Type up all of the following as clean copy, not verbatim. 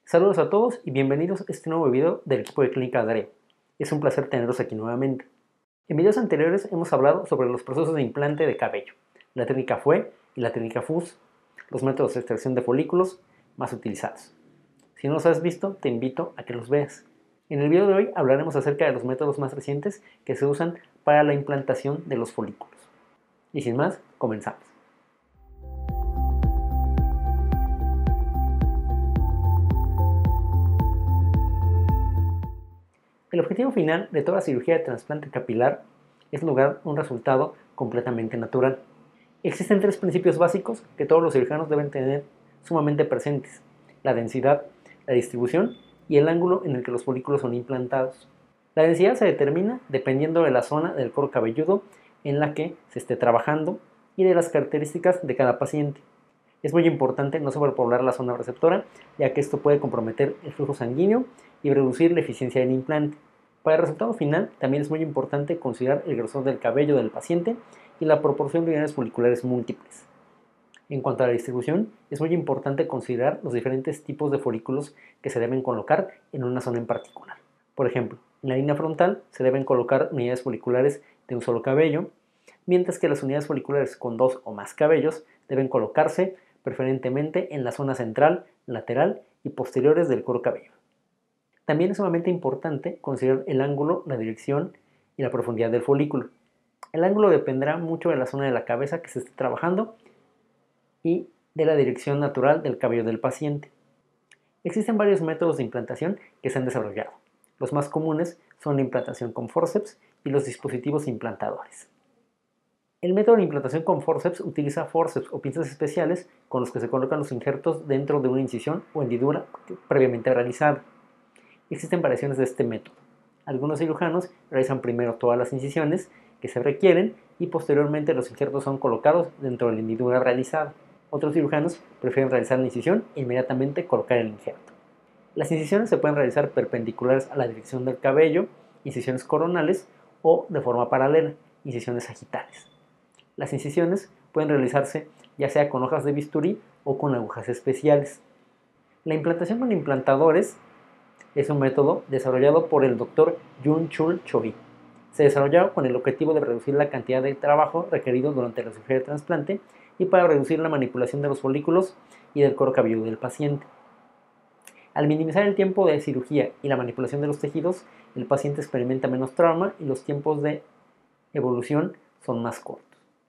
Saludos a todos y bienvenidos a este nuevo video del equipo de Clínica Daré. Es un placer tenerlos aquí nuevamente. En videos anteriores hemos hablado sobre los procesos de implante de cabello, la técnica FUE y la técnica FUS, los métodos de extracción de folículos más utilizados. Si no los has visto, te invito a que los veas. En el video de hoy hablaremos acerca de los métodos más recientes que se usan para la implantación de los folículos. Y sin más, comenzamos. El objetivo final de toda cirugía de trasplante capilar es lograr un resultado completamente natural. Existen tres principios básicos que todos los cirujanos deben tener sumamente presentes: la densidad, la distribución y el ángulo en el que los folículos son implantados. La densidad se determina dependiendo de la zona del cuero cabelludo en la que se esté trabajando y de las características de cada paciente. Es muy importante no sobrepoblar la zona receptora, ya que esto puede comprometer el flujo sanguíneo y reducir la eficiencia del implante. Para el resultado final, también es muy importante considerar el grosor del cabello del paciente y la proporción de unidades foliculares múltiples. En cuanto a la distribución, es muy importante considerar los diferentes tipos de folículos que se deben colocar en una zona en particular. Por ejemplo, en la línea frontal se deben colocar unidades foliculares de un solo cabello, mientras que las unidades foliculares con dos o más cabellos deben colocarse preferentemente en la zona central, lateral y posteriores del cuero cabelludo. También es sumamente importante considerar el ángulo, la dirección y la profundidad del folículo. El ángulo dependerá mucho de la zona de la cabeza que se esté trabajando y de la dirección natural del cabello del paciente. Existen varios métodos de implantación que se han desarrollado. Los más comunes son la implantación con forceps y los dispositivos implantadores. El método de implantación con forceps utiliza forceps o pinzas especiales con los que se colocan los injertos dentro de una incisión o hendidura previamente realizada. Existen variaciones de este método. Algunos cirujanos realizan primero todas las incisiones que se requieren y posteriormente los injertos son colocados dentro de la hendidura realizada. Otros cirujanos prefieren realizar la incisión e inmediatamente colocar el injerto. Las incisiones se pueden realizar perpendiculares a la dirección del cabello, incisiones coronales, o de forma paralela, incisiones sagittales. Las incisiones pueden realizarse ya sea con hojas de bisturí o con agujas especiales. La implantación con implantadores es un método desarrollado por el Dr. Yoon-Chul Choi. Se desarrolló con el objetivo de reducir la cantidad de trabajo requerido durante la cirugía de trasplante y para reducir la manipulación de los folículos y del cuero cabelludo del paciente. Al minimizar el tiempo de cirugía y la manipulación de los tejidos, el paciente experimenta menos trauma y los tiempos de evolución son más cortos.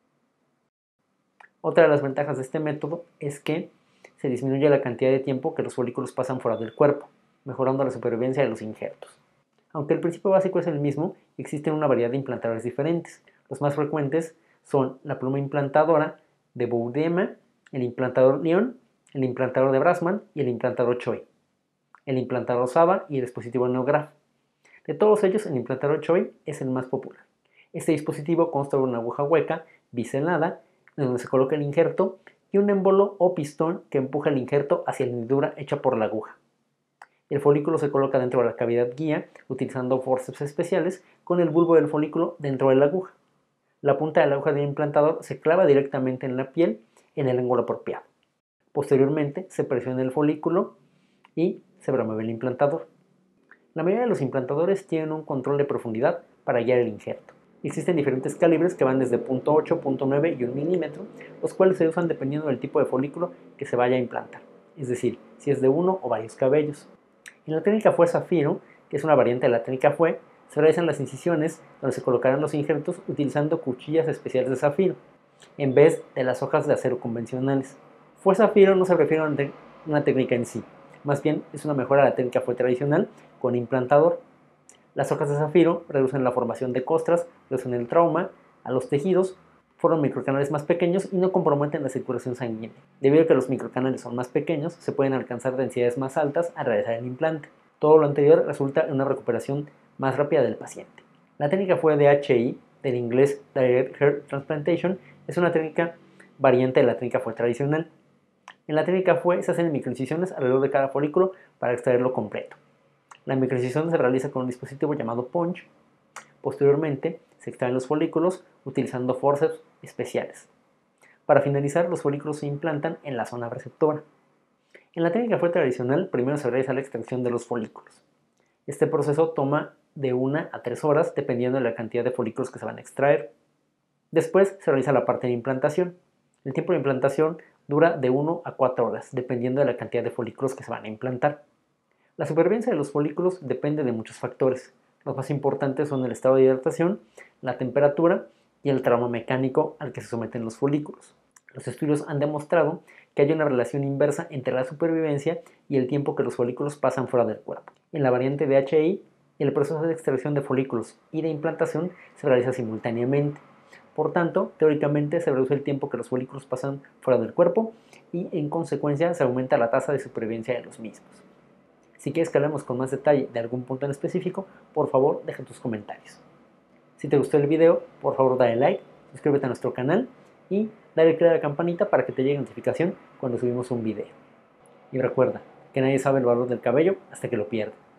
Otra de las ventajas de este método es que se disminuye la cantidad de tiempo que los folículos pasan fuera del cuerpo, mejorando la supervivencia de los injertos. Aunque el principio básico es el mismo, existen una variedad de implantadores diferentes. Los más frecuentes son la pluma implantadora de Boudema, el implantador Lion, el implantador de Brasman y el implantador Choi, el implantador Saba y el dispositivo Neograph. De todos ellos, el implantador Choi es el más popular. Este dispositivo consta de una aguja hueca biselada en donde se coloca el injerto y un émbolo o pistón que empuja el injerto hacia la hendidura hecha por la aguja. El folículo se coloca dentro de la cavidad guía utilizando forceps especiales con el bulbo del folículo dentro de la aguja. La punta de la aguja del implantador se clava directamente en la piel en el ángulo apropiado. Posteriormente se presiona el folículo y se promueve el implantador. La mayoría de los implantadores tienen un control de profundidad para guiar el injerto. Existen diferentes calibres que van desde 0.8, 0.9 y 1 milímetro, los cuales se usan dependiendo del tipo de folículo que se vaya a implantar, es decir, si es de uno o varios cabellos. En la técnica FUE Zafiro, que es una variante de la técnica FUE, se realizan las incisiones donde se colocarán los injertos utilizando cuchillas especiales de zafiro, en vez de las hojas de acero convencionales. FUE Zafiro no se refiere a una técnica en sí, más bien es una mejora de la técnica FUE tradicional con implantador. Las hojas de zafiro reducen la formación de costras, reducen el trauma a los tejidos, forman microcanales más pequeños y no comprometen la circulación sanguínea. Debido a que los microcanales son más pequeños, se pueden alcanzar densidades más altas al realizar el implante. Todo lo anterior resulta en una recuperación más rápida del paciente. La técnica FUE DHI, del inglés Direct Hair Transplantation, es una técnica variante de la técnica FUE tradicional. En la técnica FUE se hacen microincisiones alrededor de cada folículo para extraerlo completo. La microincisión se realiza con un dispositivo llamado punch. Posteriormente, se extraen los folículos utilizando forceps especiales. Para finalizar, los folículos se implantan en la zona receptora. En la técnica fuerte tradicional, primero se realiza la extracción de los folículos. Este proceso toma de 1 a 3 horas dependiendo de la cantidad de folículos que se van a extraer. Después se realiza la parte de implantación. El tiempo de implantación dura de 1 a 4 horas dependiendo de la cantidad de folículos que se van a implantar. La supervivencia de los folículos depende de muchos factores. Los más importantes son el estado de hidratación, la temperatura y el trauma mecánico al que se someten los folículos. Los estudios han demostrado que hay una relación inversa entre la supervivencia y el tiempo que los folículos pasan fuera del cuerpo. En la variante de HI, el proceso de extracción de folículos y de implantación se realiza simultáneamente. Por tanto, teóricamente se reduce el tiempo que los folículos pasan fuera del cuerpo y en consecuencia se aumenta la tasa de supervivencia de los mismos. Si quieres que hablemos con más detalle de algún punto en específico, por favor deja tus comentarios. Si te gustó el video, por favor dale like, suscríbete a nuestro canal y dale click a la campanita para que te llegue notificación cuando subimos un video. Y recuerda que nadie sabe el valor del cabello hasta que lo pierde.